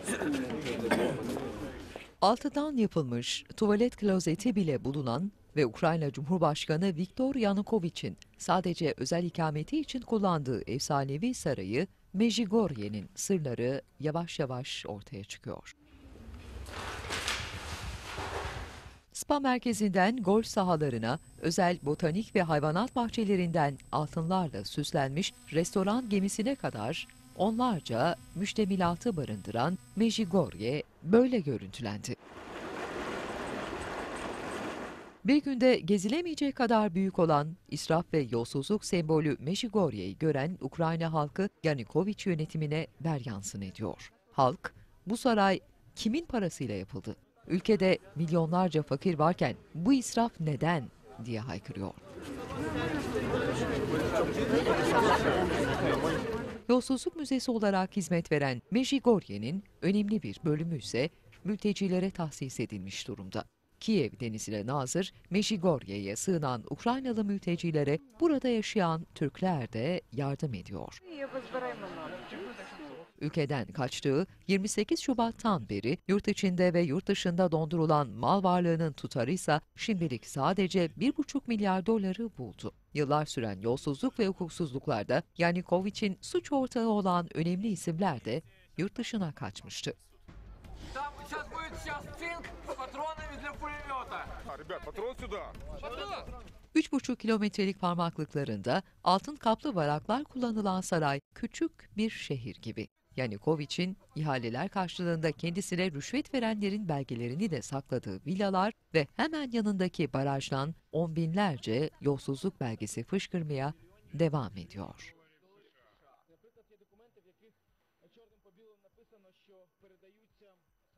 Altıdan yapılmış tuvalet klozeti bile bulunan ve Ukrayna Cumhurbaşkanı Viktor Yanukovych'in sadece özel ikameti için kullandığı efsanevi sarayı Medjugorje'nin sırları yavaş yavaş ortaya çıkıyor. Spa merkezinden golf sahalarına, özel botanik ve hayvanat bahçelerinden altınlarla süslenmiş restoran gemisine kadar onlarca müştemilatı barındıran Medjugorje böyle görüntülendi. Bir günde gezilemeyecek kadar büyük olan israf ve yolsuzluk sembolü Medjugorje'yi gören Ukrayna halkı Yanukovych yönetimine beryansın ediyor. Halk, bu saray kimin parasıyla yapıldı? Ülkede milyonlarca fakir varken bu israf neden diye haykırıyor. Yolsuzluk müzesi olarak hizmet veren Medjugorje'nin önemli bir bölümü ise mültecilere tahsis edilmiş durumda. Kiev denizine nazır Medjugorje'ye sığınan Ukraynalı mültecilere burada yaşayan Türkler de yardım ediyor. Ülkeden kaçtığı 28 Şubat'tan beri yurt içinde ve yurt dışında dondurulan mal varlığının tutarı ise şimdilik sadece 1,5 milyar doları buldu. Yıllar süren yolsuzluk ve hukuksuzluklarda Yanukovych'in suç ortağı olan önemli isimler de yurt dışına kaçmıştı. Там сейчас будет цинк с патронами для пулемета. Ребят, патрон сюда. 3,5 kilometrelik parmaklıklarında altın kaplı varaklar kullanılan saray küçük bir şehir gibi. Yanukovych'in ihaleler karşılığında kendisine rüşvet verenlerin belgelerini de sakladığı villalar ve hemen yanındaki barajdan on binlerce yolsuzluk belgesi fışkırmaya devam ediyor. Наприклад, є документи, в яких чорним по білому написано, що передаються